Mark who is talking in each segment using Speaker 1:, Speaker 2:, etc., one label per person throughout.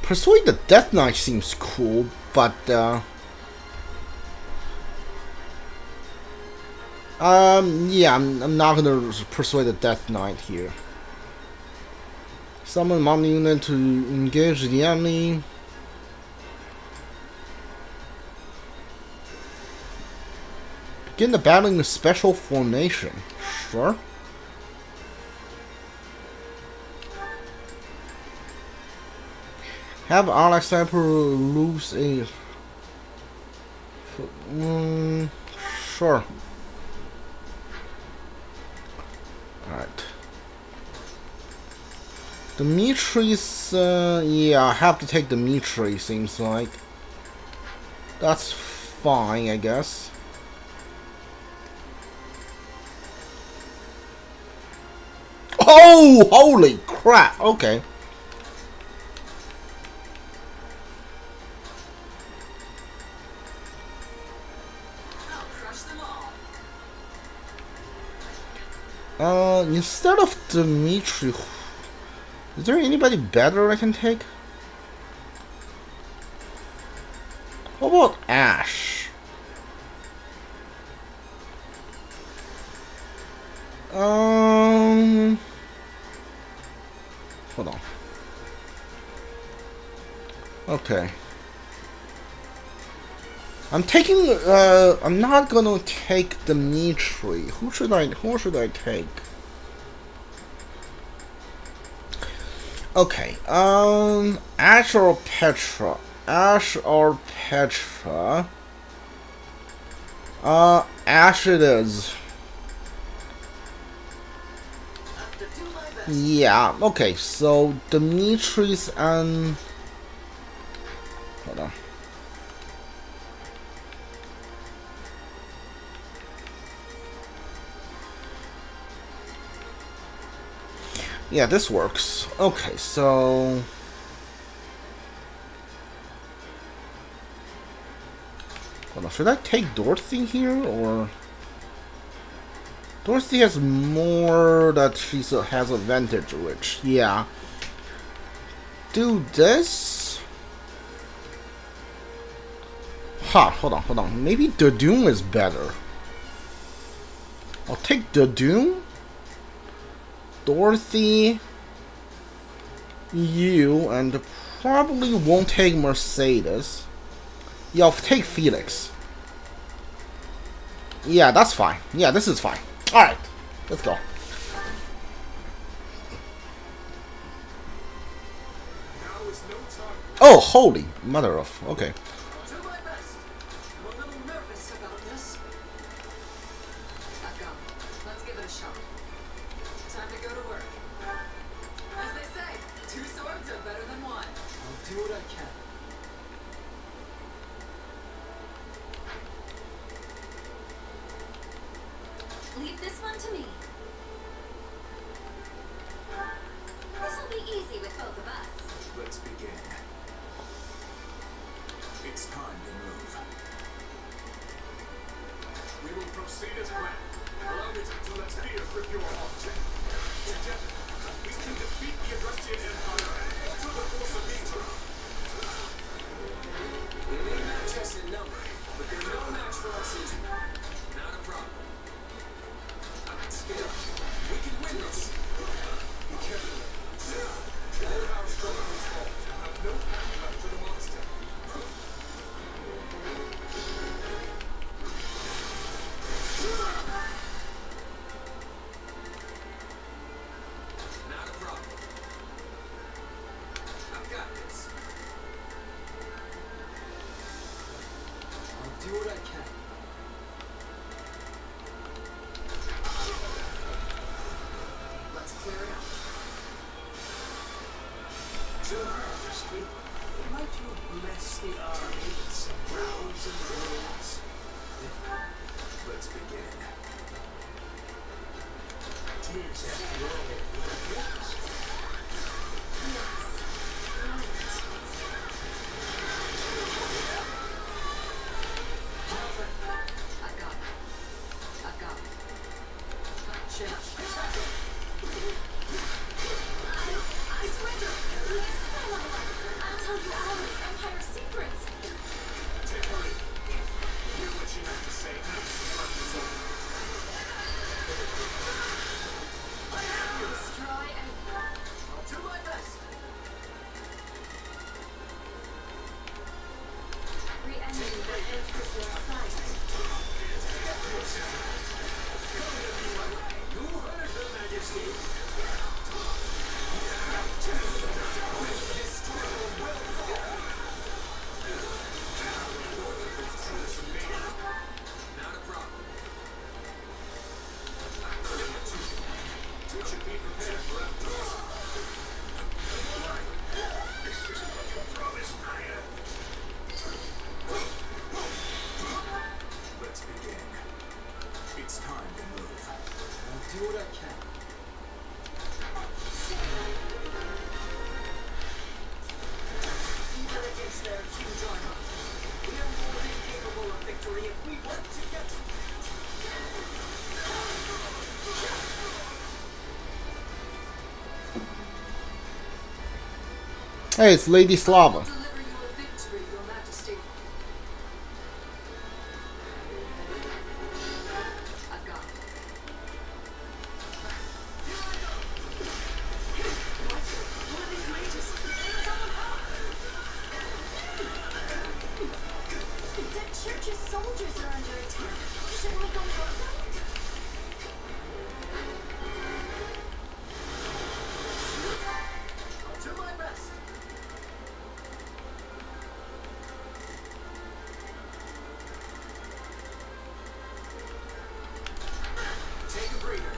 Speaker 1: Persuade the Death Knight seems cool, but yeah, I'm not gonna persuade the Death Knight here. Summon mounted unit to engage the enemy. Begin the battle in a special formation. Sure. Have Ailell Sniper lose a... sure. Alright. Dimitri's... yeah, I have to take Dimitri, seems like. That's fine, I guess. Oh! Holy crap! Okay. Instead of Dimitri, is there anybody better I can take? How about Ash? Hold on. Okay. I'm not gonna take Dimitri. Who should I take? Okay, Ash or Petra? Ash or Petra? Ash it is. Yeah, okay, so Dimitri's and... Hold on. Yeah, this works. Okay, so... Hold on, should I take Dorothy here, or... Dorothy has more that she has advantage, which, yeah. Do this? Ha, hold on. Maybe the Doom is better. I'll take the Doom. Dorothy, you, and probably won't take Mercedes. Yeah, I'll take Felix. Yeah, that's fine. Yeah, this is fine. Alright, let's go. Oh, holy mother of... Okay.
Speaker 2: Leave this one to me. This'll be easy with both of us.
Speaker 3: Let's begin. It's time to move. We will proceed as planned. Allow me to let fear grip your heart. Together, we can defeat the Adrestian Empire through the force of nature. We may match us in number, but they're no match for us in not a problem. We can win this. Be careful. All of our struggles have no path left for the monster. Not a problem. I've got this. I'll do what I can. Might you bless the army with some rousing words? Let's begin. Tears after all for the purpose.
Speaker 2: I've got it. Chance. I surrender. I'll tell you
Speaker 3: Let's begin. It's time to move. I'll do what I can. Even against their huge armor, we are more than capable of victory if we work together.
Speaker 1: Hey, it's Lady Slava.
Speaker 2: Deliver you a victory, Your Majesty. I've got it.
Speaker 3: One of these mages. Someone help!
Speaker 2: The church's soldiers are under attack. Should we go help them?
Speaker 3: I'll do my best. Take a breather.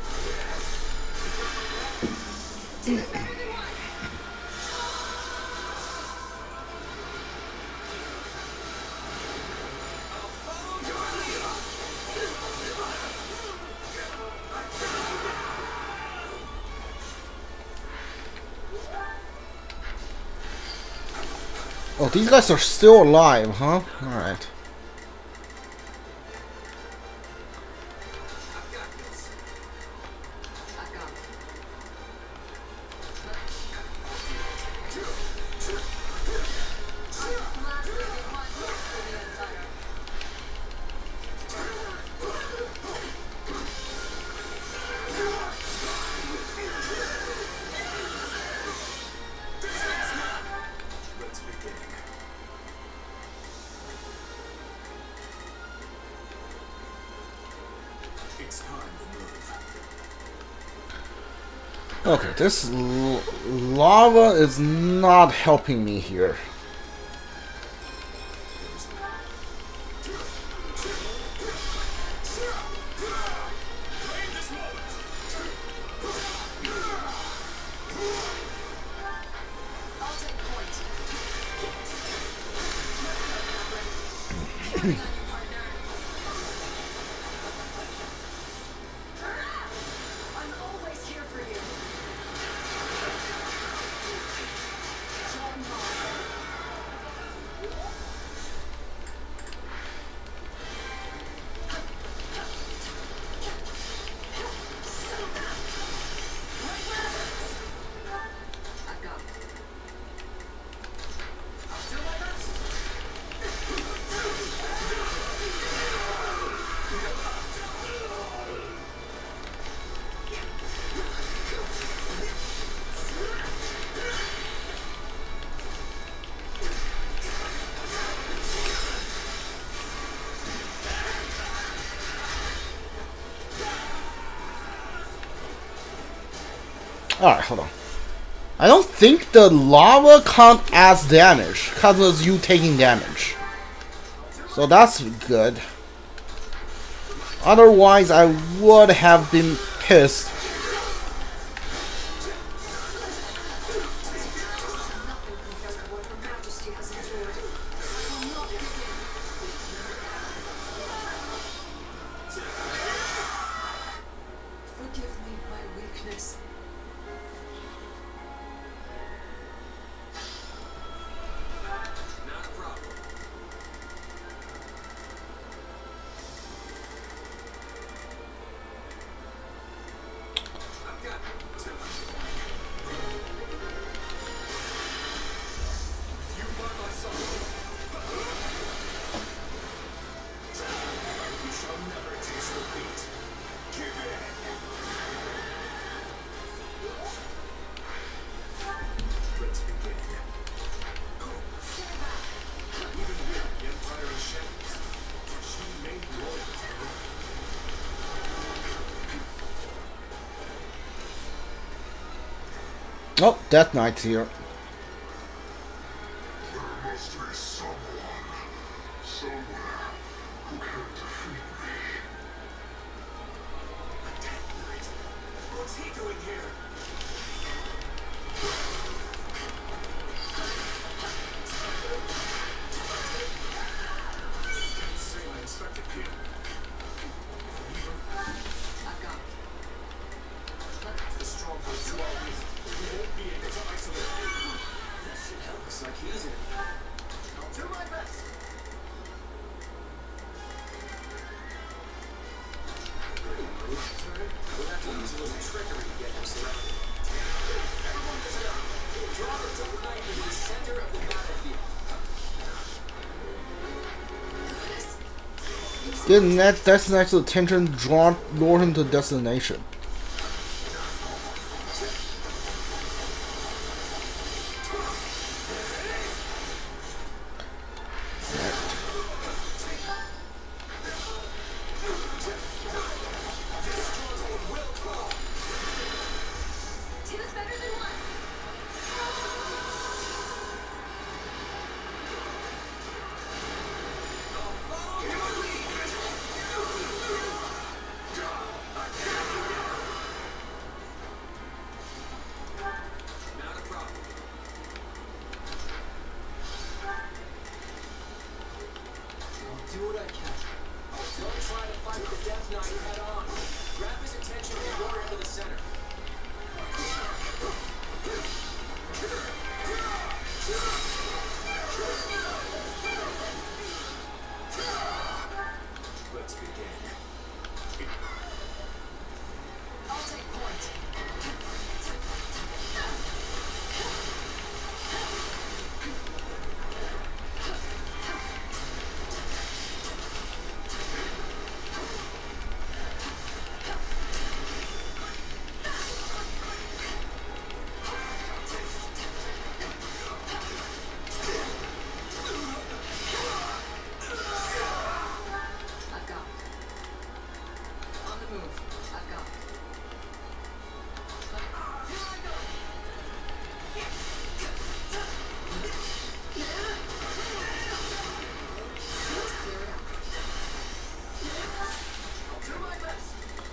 Speaker 3: I'll follow your lead.
Speaker 1: Oh, these guys are still alive, huh? Alright.
Speaker 3: I've got this.
Speaker 2: I've got it. I'm gladly give my life for the Empire.
Speaker 3: Let's begin. It's time to move.
Speaker 1: Okay, this lava is not helping me here.
Speaker 3: Claim this moment.
Speaker 2: I'll take point. Counting on you, partner. I'm always here for you. John Hall. I've got it.
Speaker 3: I'll do my best.
Speaker 1: Alright, hold on. I don't think the lava can't add damage because of you taking damage. So that's good. Otherwise, I would have been pissed.
Speaker 2: Nothing compared to what Her Majesty has endured. I will not give in. Forgive me my weakness.
Speaker 3: Not a problem.
Speaker 1: Oh, Death Knight's here.
Speaker 4: There must be someone, somewhere, who can defeat me.
Speaker 3: A Death Knight? What's he doing here? Can't say I expected him.
Speaker 2: I've got it.
Speaker 3: The stronghold to our east, we won't be able to isolate him. That should help us like he's in. I'll do my best. We'll have to use a little trickery to get him surrounded. Everyone listen up. Draw the Death Knight into the center of the battlefield.
Speaker 1: Didn't that Death Knight's attention lure him to destination?
Speaker 2: Two's better than one.
Speaker 3: Not a problem. I'll do what I can. Don't try to fight the Death Knight head on. Grab his attention and lure him to the center. Let's begin.
Speaker 2: I'll take point. I've got it. On the move. I've got it. Here I go. Let's clear it out.
Speaker 3: I'll do my best.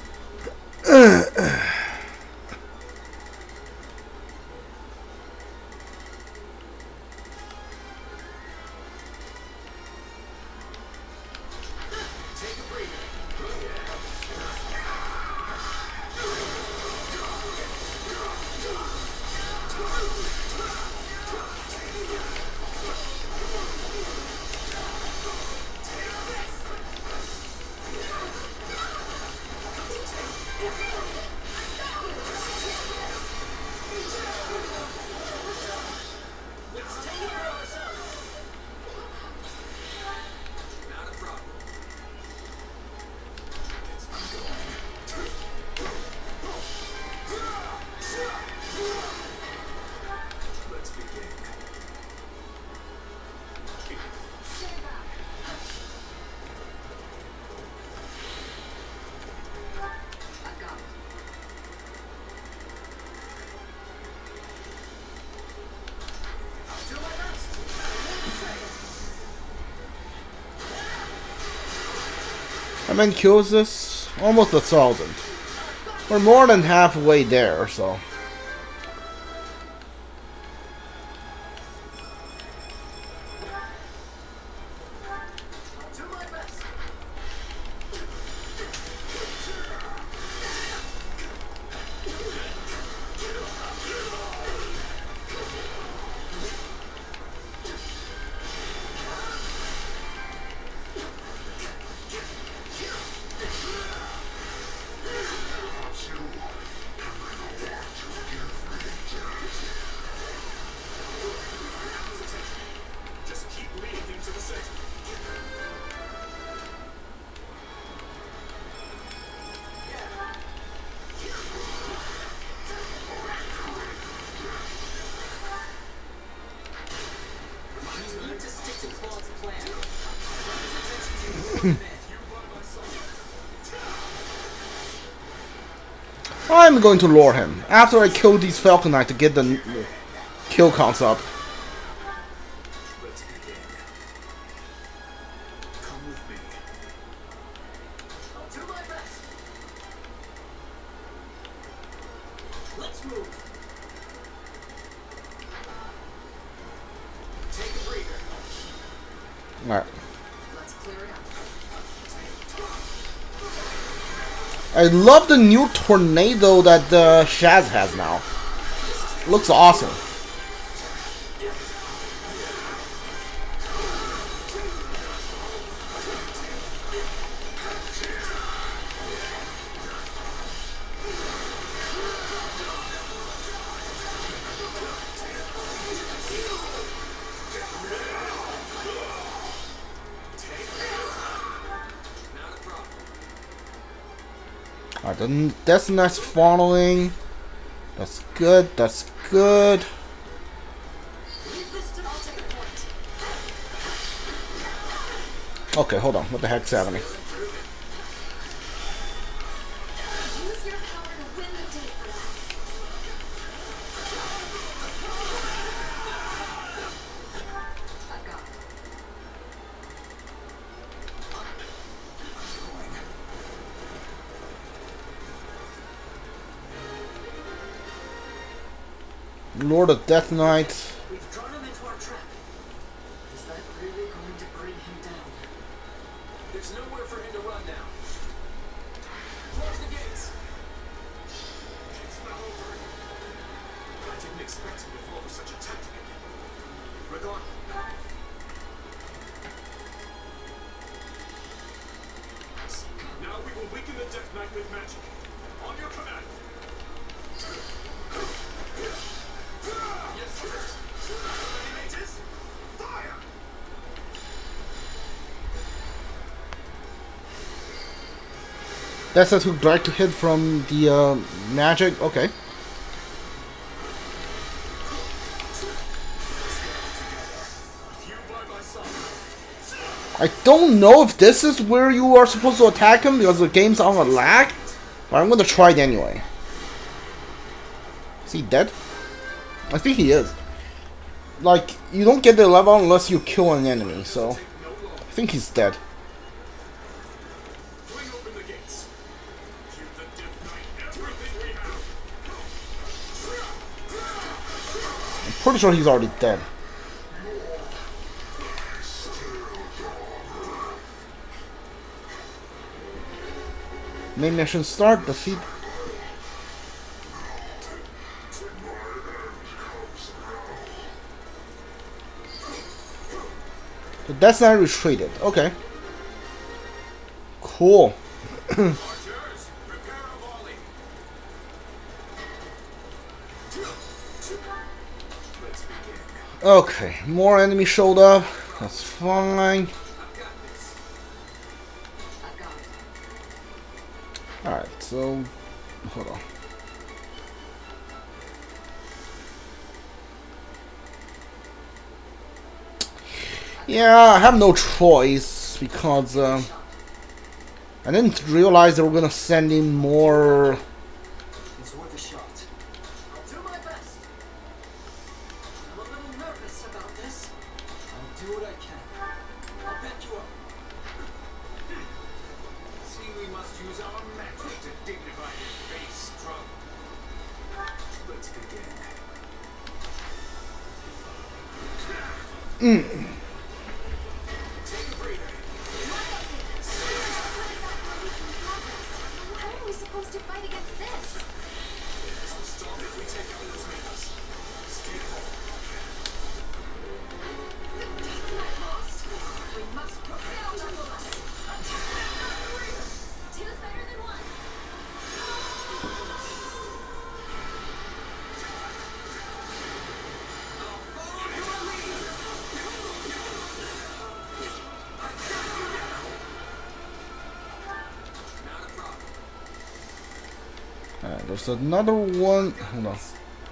Speaker 3: Take a breather. Let's take it for ourselves. Not a problem. Let's begin.
Speaker 2: Stand back. I've got it.
Speaker 3: I'll do my best.
Speaker 1: How many kills this? Almost 1,000. We're more than halfway there, so.
Speaker 3: I'll do my best. Just keep leading him to the center. You need to stick to Claude's plan. You by my side.
Speaker 1: I'm going to lure him after I kill these Falcon Knight to get the kill counts up.
Speaker 3: Let's begin. Come with me. I'll do my best. Let's move. Take a breather.
Speaker 1: Alright.
Speaker 2: Let's clear it out.
Speaker 1: I love the new tornado that Shaz has now. Looks awesome. Alright, then that's nice following. That's good, that's good.
Speaker 2: Leave this to I'll take point.
Speaker 1: Okay, hold on. What the heck's happening?
Speaker 2: Use your power to win the day for us. I've got it.
Speaker 1: Lord of Death Knight.
Speaker 3: We've drawn him into our trap. Is that really going to bring him down? There's nowhere for him to run now. Close the gates. It's not over. I didn't expect him to fall for such a tactic. We're gone. Now we will weaken the Death Knight with magic. On your command. Yes, sir. Mages, fire!
Speaker 1: That's who direct to hit from the magic. Okay.
Speaker 3: You by my side.
Speaker 1: I don't know if this is where you are supposed to attack him because the game's on a lag, but I'm gonna try it anyway. Is he dead? I think he is. Like, you don't get the level unless you kill an enemy, so I think he's dead.
Speaker 3: Bring open the gates. Give the Death Knight everything we have.
Speaker 1: I'm pretty sure he's already dead. Main mission start, defeat. The Death Knight retreated. Okay. Cool.
Speaker 3: Archers, prepare a volley. Let's begin.
Speaker 1: Okay, more enemy showed up. That's fine.
Speaker 3: I've got this.
Speaker 2: I've got it.
Speaker 1: Alright, so hold on. Yeah, I have no choice because I didn't realize they were gonna send in more.
Speaker 3: It's worth a shot.
Speaker 2: I'll do my best. I'm a little nervous about this.
Speaker 3: I'll do what I can. I'll back you up. See, we must use our magic to dignify this base struggle. Let's begin. Take a breather.
Speaker 2: How are we supposed to fight against this?
Speaker 3: So strong if we take out those mages. Stay calm.
Speaker 2: The Death Knight lost. We must propel nonetheless. Two's better than one.
Speaker 3: I'll follow your lead. Not a problem.
Speaker 1: Alright, there's another one. Hold on.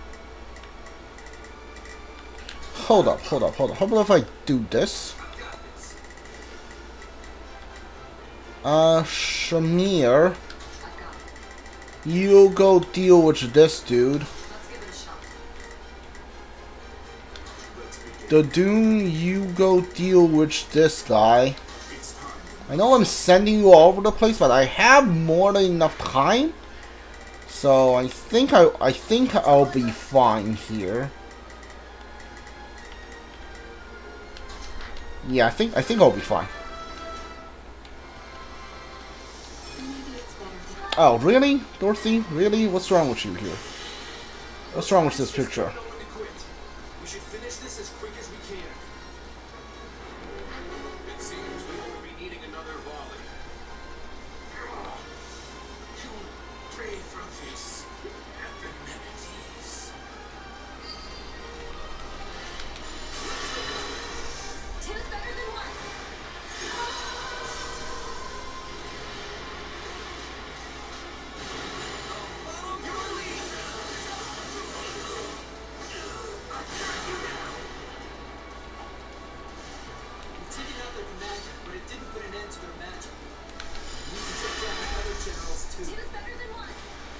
Speaker 1: Hold up, hold up, hold up. How about if I do this?
Speaker 3: I've got this.
Speaker 1: Shamir.
Speaker 2: I've got it.
Speaker 1: You go deal with this dude.
Speaker 2: Let's give it a shot.
Speaker 1: The Doom, you go deal with this guy. I know I'm sending you all over the place, but I have more than enough time. So I think I'll be fine here. Yeah, I think I'll be fine.
Speaker 2: Maybe it's better than
Speaker 1: Oh, really? Dorothy? Really? What's wrong with you here? What's wrong with this picture?
Speaker 3: Don't let me quit. We should finish this as quick as we can. It seems we won't be needing another volley. You pray for this Epimenides.
Speaker 2: two's better than one.
Speaker 3: Follow your lead. We've taken out their commander, but it didn't put an end to their magic. We need to take down the other generals too.
Speaker 2: Two's better than one.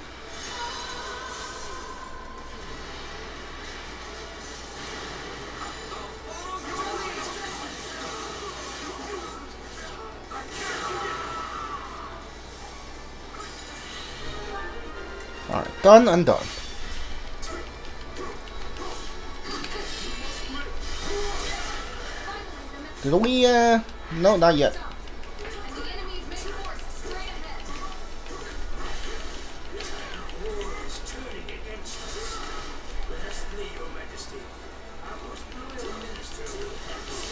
Speaker 3: Follow your lead.
Speaker 1: Alright, done and done. Did we, no, not yet.
Speaker 2: And the enemy's main force is straight ahead.
Speaker 3: War is turning against us. Let us flee, Your Majesty. Our most loyal minister will help us.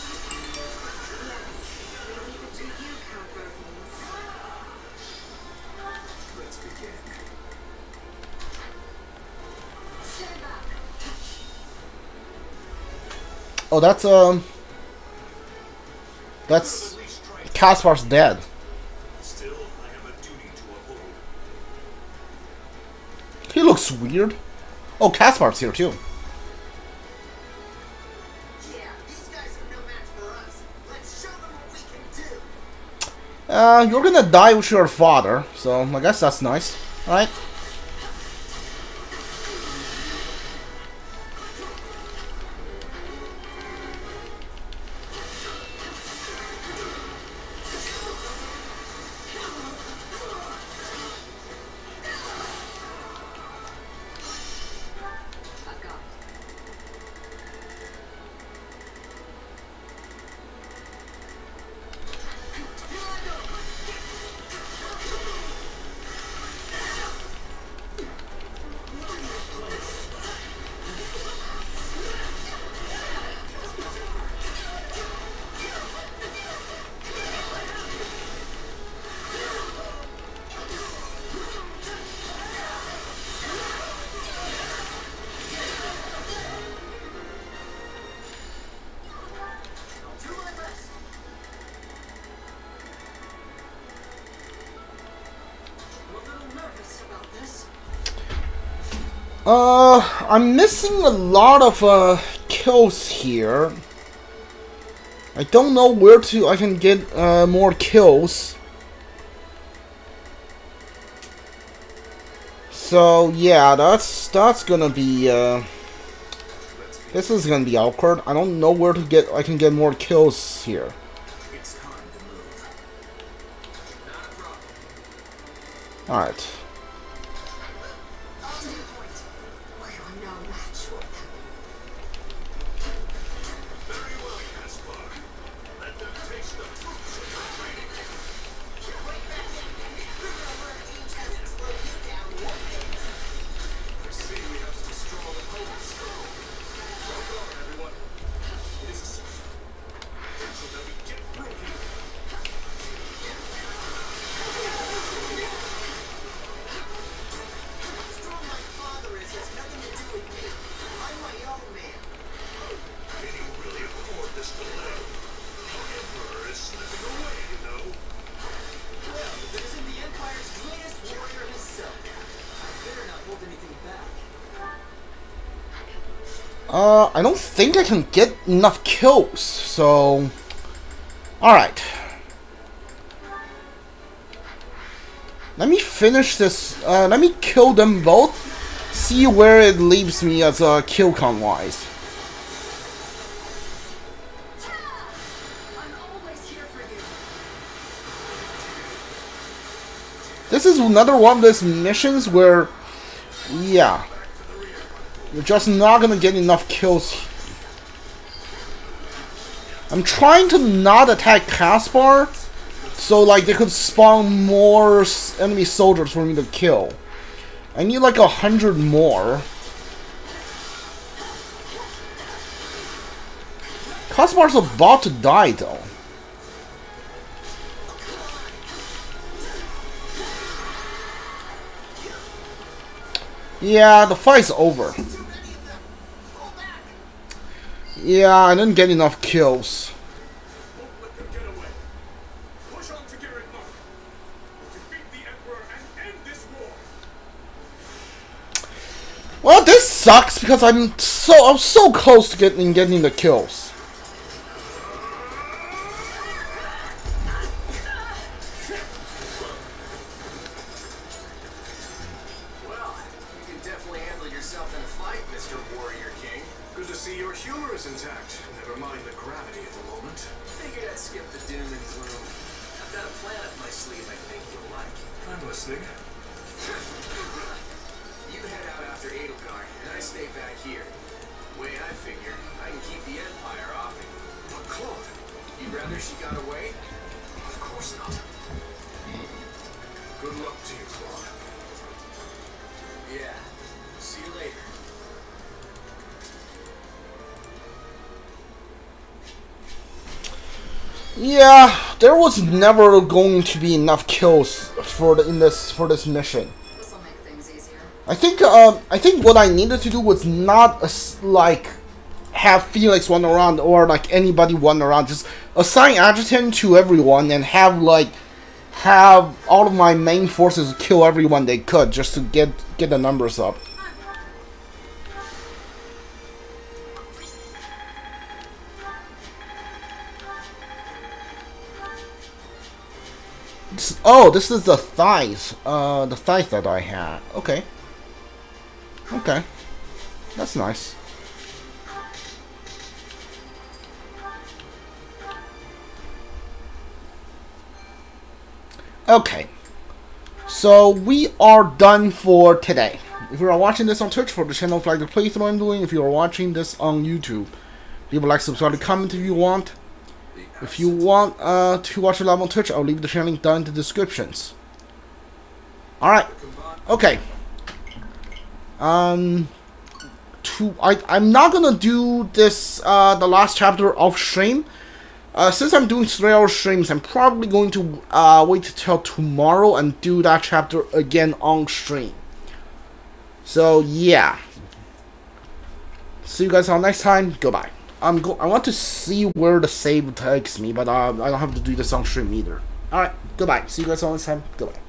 Speaker 2: We'll leave it to you, Count Rosales.
Speaker 3: Let's begin.
Speaker 2: Stand back.
Speaker 1: Oh, that's Kaspar's dead.
Speaker 3: Still, I have a duty to uphold.
Speaker 1: He looks weird. Oh, Kaspar's here too.
Speaker 5: Yeah, these guys are no match for us. Let's show them what we can do.
Speaker 1: You're gonna die with your father, so I guess that's nice. Alright.
Speaker 2: I've got it.
Speaker 5: Do my best.
Speaker 2: I'm a little nervous about this.
Speaker 1: I'm missing a lot of, kills here. I don't know where I can get, more kills. So, yeah, that's gonna be, this is gonna be awkward. I don't know where I can get more kills here.
Speaker 3: It's time to move. Not a problem.
Speaker 1: Alright.
Speaker 2: On to the point. We are no match for them.
Speaker 3: Very well, Caspar. Let them taste the fruits of your training. I see we have some strong opponents. Hold on, everyone. It is essential that we get through here.
Speaker 5: How strong my father is has nothing to do with me. I'm my own man.
Speaker 3: Can you really afford this delay? The Emperor is slipping away, you know.
Speaker 5: Well, if it isn't the Empire's greatest warrior himself, I better not hold anything back.
Speaker 1: I don't think I can get enough kills, so... Alright. Let me finish this. Let me kill them both. See where it leaves me as a kill count wise.
Speaker 2: I'm always here for you.
Speaker 1: This is another one of those missions where, yeah, you're just not gonna get enough kills. I'm trying to not attack Caspar, so like they could spawn more enemy soldiers for me to kill. I need like 100 more. Caspar's about to die though. Yeah, the fight's over. Yeah, I didn't get enough kills.
Speaker 3: Won't let them get away. Push on to Garrett Mark. Defeat the Emperor and end this war.
Speaker 1: Well, this sucks because I'm so close to getting the kills.
Speaker 5: Well, you can definitely handle yourself in a fight, Mr. Warrior King.
Speaker 3: Good to see your humor is intact. Never mind the gravity of the moment.
Speaker 5: Figured I'd skip the doom and gloom. I've got a plan up my sleeve I think you'll like.
Speaker 3: I'm listening.
Speaker 5: You head out after Ailell, and I stay back here. Way I figure, I can keep the Empire off it.
Speaker 3: But Claude,
Speaker 5: You'd rather she got away?
Speaker 3: of course not. Good luck to you, Claude.
Speaker 5: Yeah. See you later.
Speaker 1: Yeah, there was never going to be enough kills for this mission.
Speaker 2: This'll make things easier.
Speaker 1: I think what I needed to do was not like have Felix run around or like anybody run around. Just assign adjutant to everyone and have all of my main forces kill everyone they could just to get the numbers up. Oh, this is the thighs that I had. Okay. Okay. That's nice. Okay. So, we are done for today. If you are watching this on Twitch for the channel flag the playthrough I'm doing, if you are watching this on YouTube, leave a like, subscribe, and comment if you want. If you want to watch it live on Twitch, I'll leave the channel link down in the descriptions. Alright. Okay. I'm not gonna do this the last chapter off stream. Since I'm doing 3-hour streams, I'm probably going to wait till tomorrow and do that chapter again on stream. So yeah. See you guys all next time. Goodbye. I want to see where the save takes me, but I don't have to do this on stream either. Alright, goodbye. See you guys all next time. Goodbye.